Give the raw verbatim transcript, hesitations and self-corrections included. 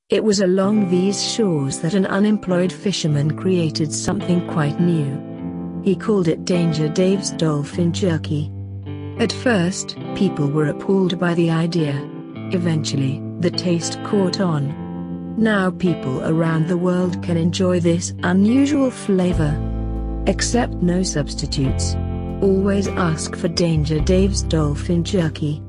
It was along these shores that an unemployed fisherman created something quite new. He called it Danger Dave's Dolphin Jerky. At first, people were appalled by the idea. Eventually, the taste caught on. Now people around the world can enjoy this unusual flavor. Accept no substitutes. Always ask for Danger Dave's Dolphin Jerky.